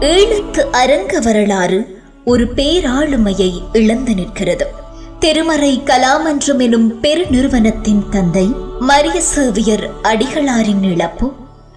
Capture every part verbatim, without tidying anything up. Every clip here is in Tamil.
ஈழத்து அரங்க வரலாறு ஒரு பேராளுமையை இழந்து நிற்கிறது. திருமறை கலாமன்றம் எனும் பெருநிறுவனத்தின் தந்தை மரிய சேவியர் அடிகளாரின் இழப்பு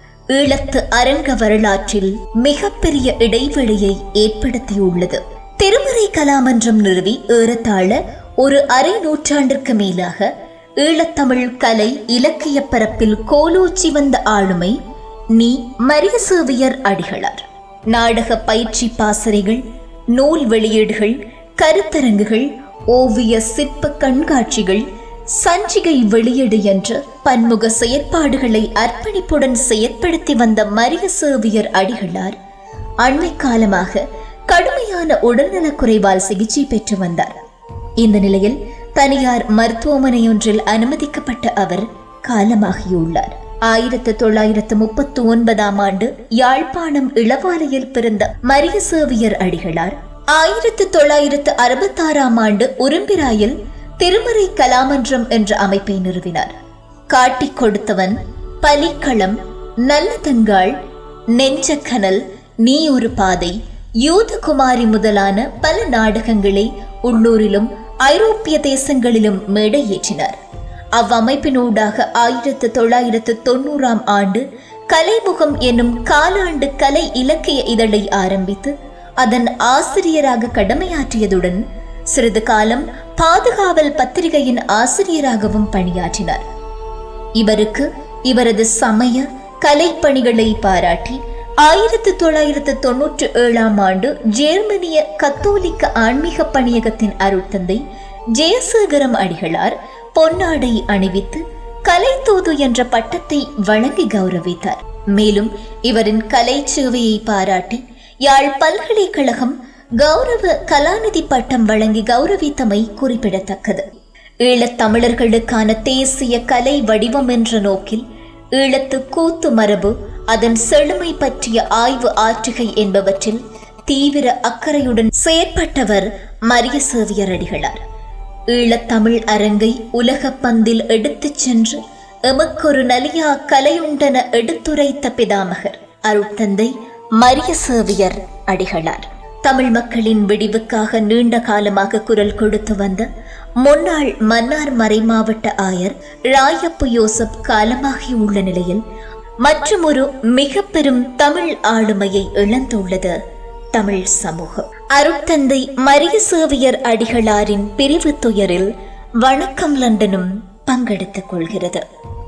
ஈழத்து அரங்க வரலாற்றில் மிகப்பெரிய இடைவெளியை ஏற்படுத்தியுள்ளது. திருமறை கலாமன்றம் நிறுவி ஏறத்தாழ ஒரு அரை நூற்றாண்டிற்கு மேலாக ஈழத்தமிழ் கலை இலக்கிய பரப்பில் கோலோச்சி வந்த ஆளுமை நீ மரிய சேவியர் அடிகளார். நாடக பயிற்சி பாசறைகள், நூல் வெளியீடுகள், கருத்தரங்குகள், ஓவிய சிற்ப கண்காட்சிகள், சஞ்சிகை வெளியீடு என்ற பன்முக செயற்பாடுகளை அர்ப்பணிப்புடன் செயற்படுத்தி வந்த மரிய சேவியர் அடிகளார் அண்மை காலமாக கடுமையான உடல்நலக் குறைவால் சிகிச்சை பெற்று வந்தார். இந்த நிலையில் தனியார் மருத்துவமனையொன்றில் அனுமதிக்கப்பட்ட அவர் காலமாகியுள்ளார். ஆயிரத்து தொள்ளாயிரத்து முப்பத்தி ஒன்பதாம் ஆண்டு யாழ்ப்பாணம் இளவாலையில் பிறந்த மரிய சேவியர் அடிகளார் ஆயிரத்து தொள்ளாயிரத்து அறுபத்தி ஆறாம் ஆண்டு உரும்பிராயில் திருமறை கலாமன்றம் என்ற அமைப்பை நிறுவினார். காட்டிக் கொடுத்தவன், பலிக்களம், நல்லதங்காள், நெஞ்சக்கனல், நீ ஒரு பாதை, யூதகுமாரி முதலான பல நாடகங்களை உள்ளூரிலும் ஐரோப்பிய தேசங்களிலும் மேடையேற்றினார். அவ்வமைப்பினூடாக ஆயிரத்து தொள்ளாயிரத்து தொன்னூறாம் ஆண்டு கலைமுகம் என்னும் காலாண்டு கலை இலக்கிய இதழை ஆரம்பித்து அதன் ஆசிரியராக கடமையாற்றியதுடன் சிறிது காலம் பாதுகாவல் பத்திரிகையின் ஆசிரியராகவும் பணியாற்றினார். இவருக்கு இவரது சமய கலைப்பணிகளை பாராட்டி ஆயிரத்து தொள்ளாயிரத்து தொன்னூற்றி ஏழாம் ஆண்டு ஜெர்மனிய கத்தோலிக்க ஆன்மீக பணியகத்தின் அருட்தந்தை ஜெயசேகரம் அடிகளார் பொன்னாடை அணிவித்து கலைத்தூது என்ற பட்டத்தை வழங்கி கௌரவித்தார். மேலும் இவரின் கலை சேவையை பாராட்டி யாழ் பல்கலைக்கழகம் கௌரவ கலாநிதி பட்டம் வழங்கி கௌரவித்தமை குறிப்பிடத்தக்கது. ஈழத் தமிழர்களுக்கான தேசிய கலை வடிவம் என்ற நோக்கில் ஈழத்து கூத்து மரபு, அதன் செழுமை பற்றிய ஆய்வு ஆற்றுகை என்பவற்றில் தீவிர அக்கறையுடன் செயற்பட்டவர் மரிய சேவியர் அடிகளார். ஈழத்தமிழ் அரங்கை உலக பந்தில் எடுத்துச் சென்று எமக்கொரு நலியா கலையுண்டன எடுத்துரைத்த பிதாமகர் அருட்தந்தை மரிய சேவியர் அடிகளார். தமிழ் மக்களின் விடிவுக்காக நீண்ட காலமாக குரல் கொடுத்து வந்த முன்னாள் மன்னார் மறைமாவட்ட ஆயர் ராயப்பு யோசப் காலமாகியுள்ள நிலையில் மற்றும் ஒரு மிக பெரும் தமிழ் ஆளுமையை இழந்துள்ளது தமிழ் சமூகம். அருட்தந்தை மரிய சேவியர் அடிகளாரின் பிரிவு துயரில் வணக்கம் லண்டனும் பங்கெடுத்துக் கொள்கிறது.